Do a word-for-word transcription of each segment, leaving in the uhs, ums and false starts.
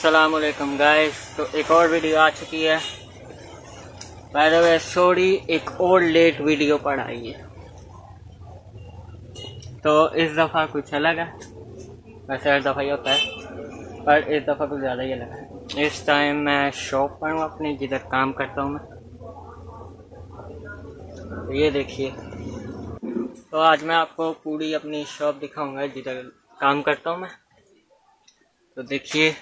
अस्सलामुअलैकुम गाइस। तो एक और वीडियो आ चुकी है। बाय द वे सॉरी, एक और लेट वीडियो पड़ आई है। तो इस दफ़ा कुछ अलग है, वैसे हर दफ़ा ही होता है, पर इस दफ़ा कुछ ज़्यादा ही अलग है। इस टाइम मैं शॉप पर हूँ अपनी, जिधर काम करता हूँ मैं। तो ये देखिए, तो आज मैं आपको पूरी अपनी शॉप दिखाऊंगा जिधर काम करता हूँ मैं। तो देखिए,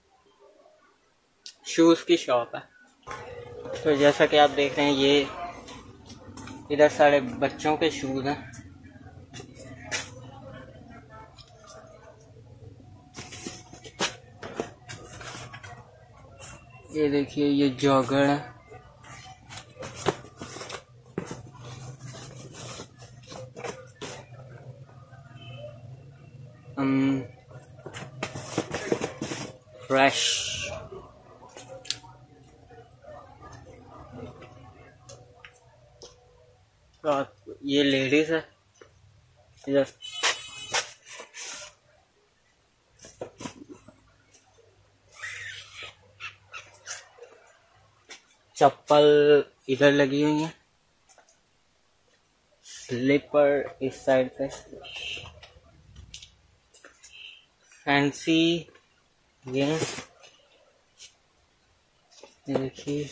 शूज़ की शॉप है। तो जैसा कि आप देख रहे हैं, ये इधर सारे बच्चों के शूज़ हैं। ये देखिए, ये जॉगर है। um, फ्रेश तो ये लेडीज है इधर। चप्पल इधर लगी हुई है, स्लीपर इस साइड पे, फैंसी ये देखिए,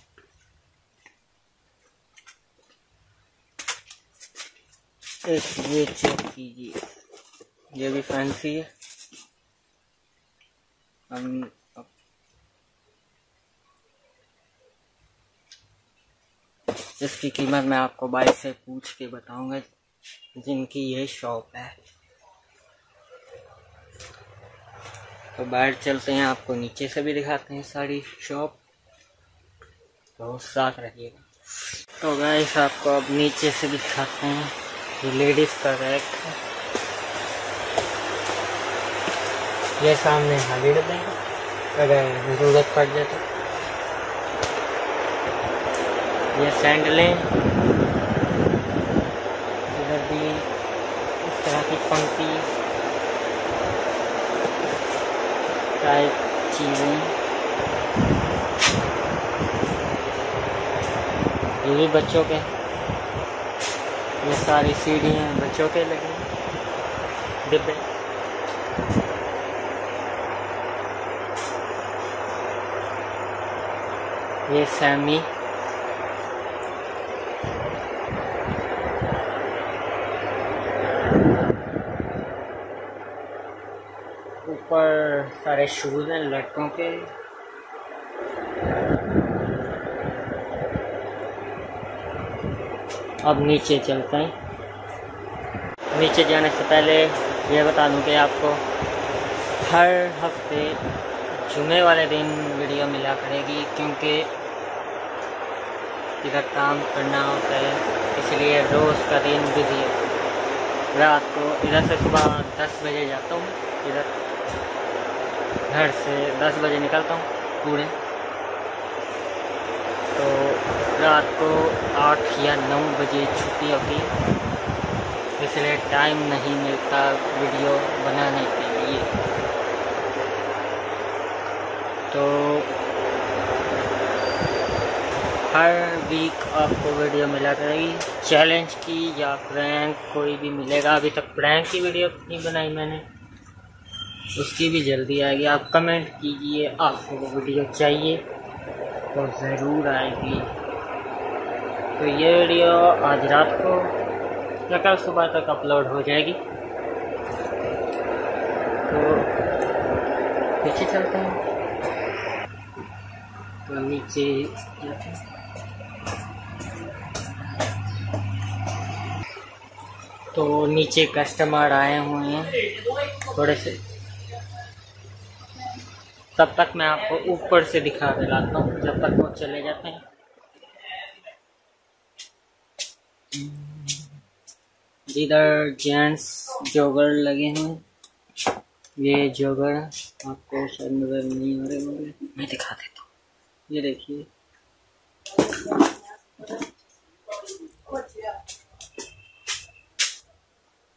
एक ये चेक कीजिए, ये भी फैंसी है। हम इसकी कीमत मैं आपको भाई से पूछ के बताऊंगा, जिनकी ये शॉप है। तो बाहर चलते हैं, आपको नीचे से भी दिखाते हैं सारी शॉप, तो साथ रहिएगा। तो गाइस, आपको अब नीचे से दिखाते हैं। ये लेडीज का रैक है, ये सामने हाजिर देंगे अगर जरूरत पड़ जाए तो। ये सैंडलें, इधर भी इस तरह की पंक्ति टाइप चीज़ें। ये भी बच्चों के, ये सारी सीढ़ियाँ बच्चों के लगे डिब्बे। ये सैमी, ऊपर सारे शूज हैं लड़कों के। अब नीचे चलते हैं। नीचे जाने से पहले ये बता दूं कि आपको हर हफ्ते जुमे वाले दिन वीडियो मिला करेगी, क्योंकि इधर काम करना होता है, इसलिए रोज़ का दिन बिजी है। रात को इधर से सुबह दस बजे जाता हूँ, इधर घर से दस बजे निकलता हूँ पूरे, तो रात को आठ या नौ बजे छुट्टी होती है, इसलिए टाइम नहीं मिलता वीडियो बनाने के लिए। तो हर वीक आपको वीडियो मिला करेगी, चैलेंज की या प्रैंक कोई भी मिलेगा। अभी तक प्रैंक की वीडियो नहीं बनाई मैंने, उसकी भी जल्दी आएगी। आप कमेंट कीजिए, आपको वो वीडियो चाहिए तो ज़रूर आएगी। तो ये वीडियो आज रात को या कल सुबह तक अपलोड हो जाएगी। तो पीछे चलते हैं, तो नीचे जाते हैं। तो नीचे कस्टमर आए हुए हैं थोड़े से, तब तक मैं आपको ऊपर से दिखा दिलाता हूँ जब तक वो चले जाते हैं। इधर जेंट्स जॉगर लगे हैं, ये जॉगर आपको शायद नजर नहीं आ रहे होंगे, मैं दिखा देता हूँ। ये देखिए,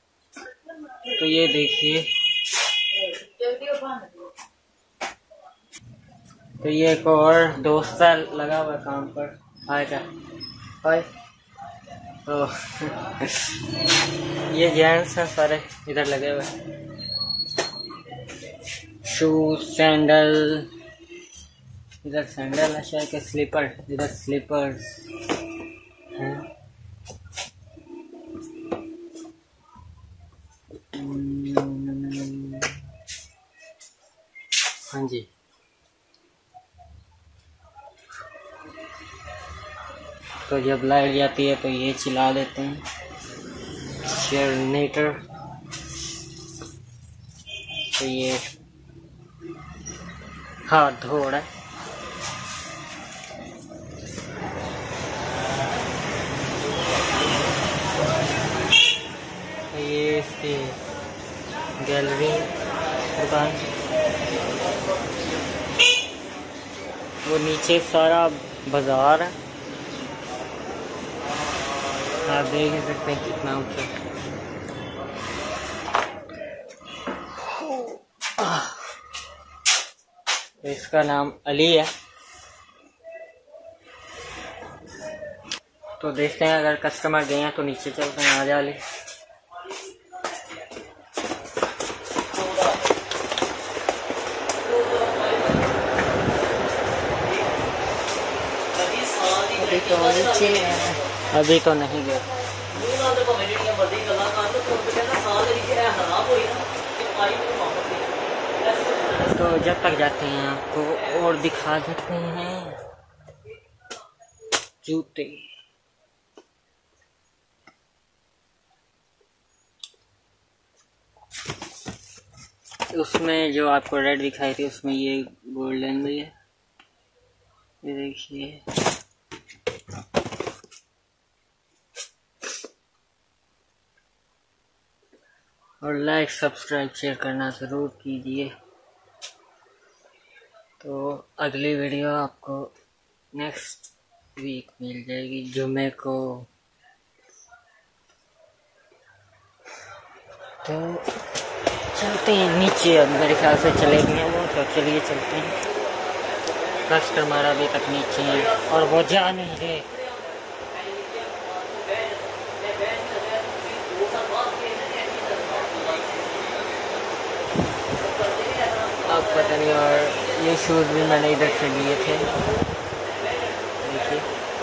तो ये देखिए, तो ये एक और दोस्त लगा हुआ काम पर। हाय क्या हाय। तो ये जेंट्स हैं सारे इधर लगे हुए, शूज सैंडल, इधर सैंडल है शायद के, स्लीपर, इधर स्लीपर्स हैं। हाँ जी, तो जब लाइट जाती है तो ये चिल्ला देते हैं, जनरेटर। तो ये हाथ धो रहा है। तो ये इसकी गैलरी दुकान, वो नीचे सारा बाजार है, आप देख सकते हैं कितना ऊंचा। तो इसका नाम अली है। तो देखते हैं अगर कस्टमर गए हैं तो नीचे चलते हैं। आ जा अली। अभी तो नीचे है, अभी तो नहीं गए। तो जब तक जाते हैं आपको और दिखा देते हैं जूते। उसमें जो आपको रेड दिखाई थी उसमें ये गोल्डन भी है, ये देखिए। और लाइक सब्सक्राइब शेयर करना ज़रूर कीजिए। तो अगली वीडियो आपको नेक्स्ट वीक मिल जाएगी जुमे को। तो चलते हैं नीचे, अब मेरे ख्याल से चले गए हैं वो, तो चलिए चलते हैं। कस्टमर अभी तक नीचे हैं और वो जा नहीं रहे। अब पता नहीं। और ये शूज़ भी मैंने इधर से लिए थे, देखिए।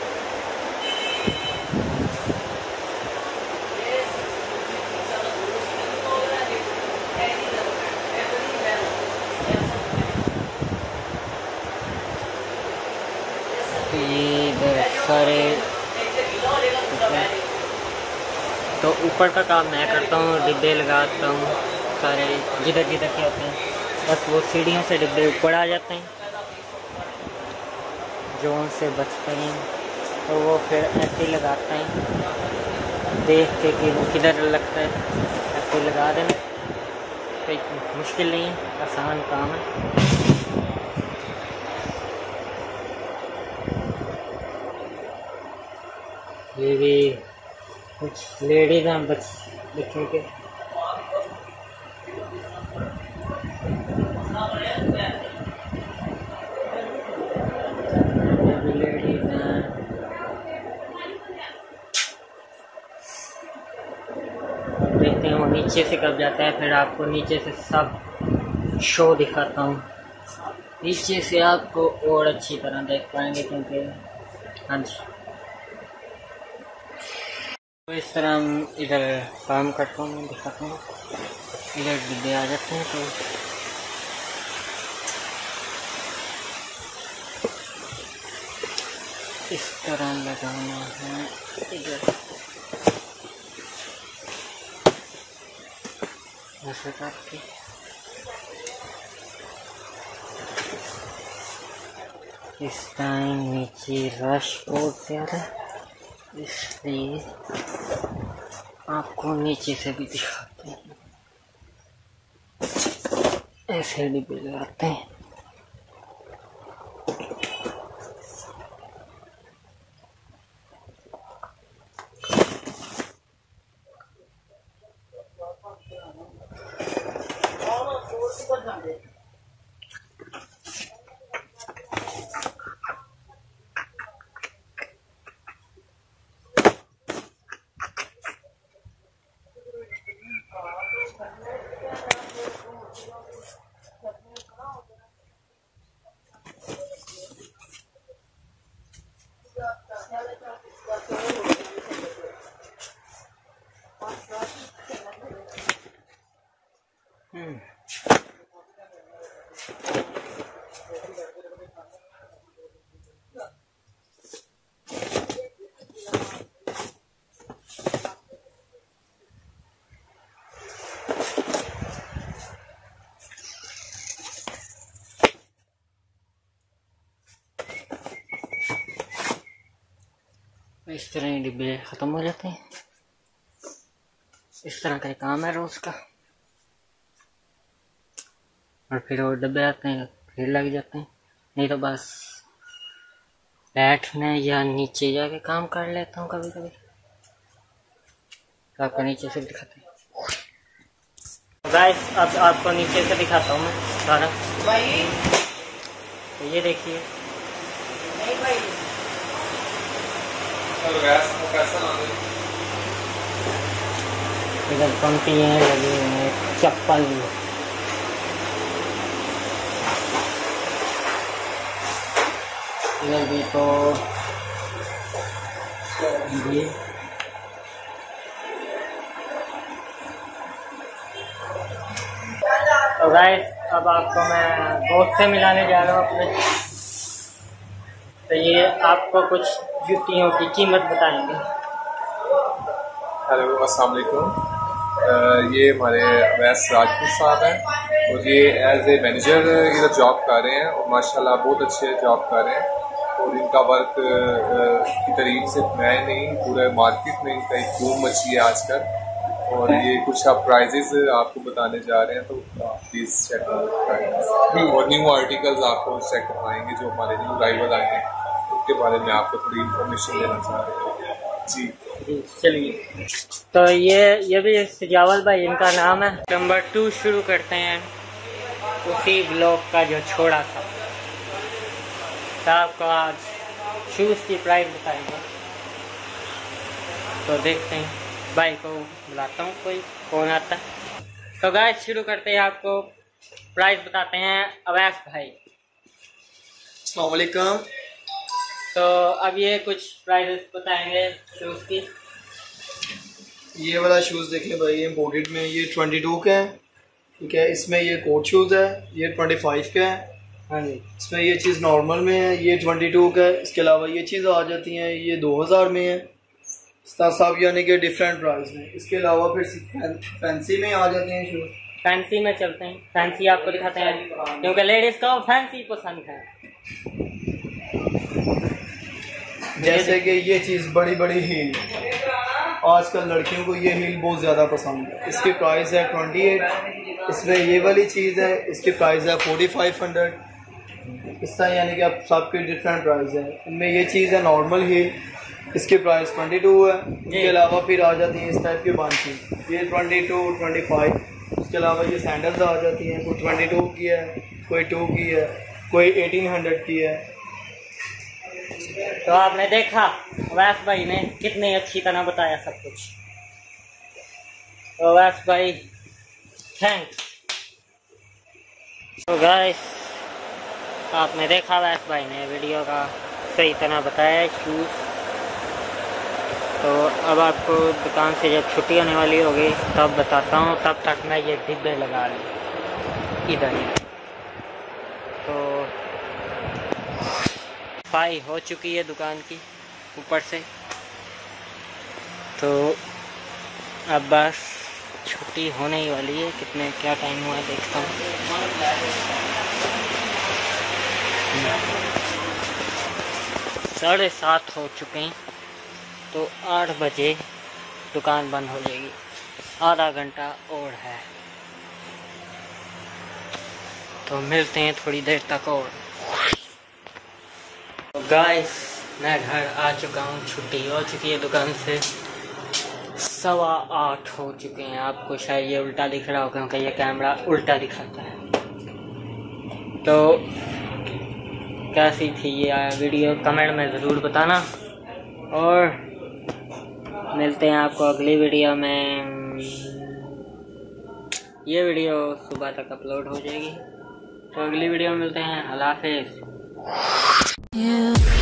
तो ये इधर सारे, तो ऊपर का काम मैं करता हूँ, डिब्बे लगाता हूँ सारे जिधर जिधर के होते हैं। बस वो सीढ़ियों से डिब्बे ऊपर आ जाते हैं, जो उनसे बचते हैं तो वो फिर ऐसे लगाते हैं, देख के कि वो किधर लगता है ऐसे लगा देना। कोई मुश्किल नहीं है, आसान काम है। ये भी कुछ लेडीज हैं बच बच्चों के। लेडीज हैं, देखते हैं वो नीचे से कब जाता है, फिर आपको नीचे से सब शो दिखाता हूँ। नीचे से आपको और अच्छी तरह देख पाएंगे, क्योंकि हाँ जी। तो इस तरह हम इधर काम करता हूँ, मैं दिखाता हूँ। इधर डिब्बे आ जाते हैं, तो इस तरह लगाना है इधर, ऐसे करके। इस टाइम नीचे रश बहुत ज़्यादा, इसलिए आपको नीचे से भी दिखाते हैं। ऐसे डिब्बे लगाते हैं। इस तरह ही डिब्बे ख़त्म हो जाते हैं। इस तरह का काम है रोज़ का, और फिर वो डब्बे आते हैं फिर लग जाते हैं। नहीं तो बस बैठने या नीचे जाके काम कर लेता हूँ कभी कभी। तो आपको नीचे से दिखाते हैं गाइस, अब आपको नीचे से दिखाता हूँ मैं सारा। तो ये देखिए, इधर पंक्तियाँ लगी हुई हैं, चप्पल, इधर भी तो ये तो गाइस, अब आपको मैं दोस्त से मिलाने जा रहा हूँ अपने। तो ये आपको कुछ जूतियों की कीमत बताएंगे। हेलो, अस्सलाम वालेकुम। ये हमारे अवैस राजपूत साहब हैं और ये एज ए मैनेजर इधर जॉब कर रहे हैं और माशाल्लाह बहुत अच्छे जॉब कर रहे हैं। और इनका वर्क की तारीफ सिर्फ मैं नहीं, पूरे मार्केट में इनका एक धूम मची है आजकल। और ये कुछ आप प्राइजेस आपको बताने जा रहे हैं, तो प्लीज़ चेक करें। और न्यू आर्टिकल्स आपको चेक करवाएंगे जो हमारे न्यू राइवल आए हैं, उनके बारे में आपको थोड़ी इन्फॉर्मेशन देना चाह रहे हैं। जी जी चलिए। तो ये ये भी सजावल भाई इनका नाम है। नंबर टू शुरू करते हैं उसी ब्लॉग का जो छोड़ा था। तो आपको आज शूज़ की प्राइस बताएंगे। तो देखते हैं, भाई को बुलाता हूँ, कोई कौन आता है। तो गाइस शुरू करते हैं, आपको प्राइस बताते हैं अवैस भाई। अस्सलाम वालेकुम। तो अब ये कुछ प्राइस बताएंगे शूज़ की। ये वाला शूज़ देखिए भाई, ये इम्पोर्टेड में ये ट्वेंटी टू का है, ठीक है। इसमें ये कोट शूज़ है, ये ट्वेंटी फाइव का है। हाँ जी। इसमें ये चीज़ नॉर्मल में है, ये ट्वेंटी टू का है। इसके अलावा ये चीज़ आ जाती हैं, ये दो हज़ार में है। सब यानी कि डिफरेंट प्राइस में। इसके अलावा फिर फैंसी में आ जाते हैं शूज़। फैंसी में चलते हैं, फैंसी आपको दिखाते हैं क्योंकि लेडीज़ को फैंसी पसंद है। जैसे कि ये चीज़ बड़ी बड़ी हील, आजकल लड़कियों को ये हील बहुत ज़्यादा पसंद है। इसकी प्राइस है ट्वेंटी एट। इसमें ये वाली चीज़ है, इसकी प्राइस है फोर्टी फाइव हंड्रेड। इस तरह यानी कि अब सबकी डिफरेंट प्राइस है। इनमें ये चीज़ है नॉर्मल हील, इसकी प्राइस ट्वेंटी टू है। इसके अलावा फिर आ जाती हैं इस टाइप की बांची, ये ट्वेंटी टू ट्वेंटी फाइव। इसके अलावा ये सैंडल्स आ जाती हैं, कोई ट्वेंटी टू की है, कोई टू की है, कोई एटीन हंड्रेड की है। तो आपने देखा अवैस भाई ने कितनी अच्छी तरह बताया सब कुछ। तो अवैस भाई थैंक्स। तो गाइस, आपने देखा अवैस भाई ने वीडियो का सही तरह बताया शूज़। तो अब आपको दुकान से जब छुट्टी होने वाली होगी तब बताता हूँ, तब तक मैं ये डिब्बे लगा लूँ इधर। तो सफाई हो चुकी है दुकान की ऊपर से। तो अब बस छुट्टी होने ही वाली है। कितने क्या टाइम हुआ है देखता हूँ। साढ़े सात हो चुके हैं। तो आठ बजे दुकान बंद हो जाएगी, आधा घंटा और है। तो मिलते हैं थोड़ी देर तक और। तो गाइस, मैं घर आ चुका हूँ, छुट्टी हो चुकी है दुकान से। सवा आठ हो चुके हैं। आपको शायद ये उल्टा दिख रहा हो क्योंकि ये कैमरा उल्टा दिखाता है। तो कैसी थी ये वीडियो कमेंट में ज़रूर बताना, और मिलते हैं आपको अगली वीडियो में। ये वीडियो सुबह तक अपलोड हो जाएगी। तो अगली वीडियो में मिलते हैं। अल्लाह हाफिज़।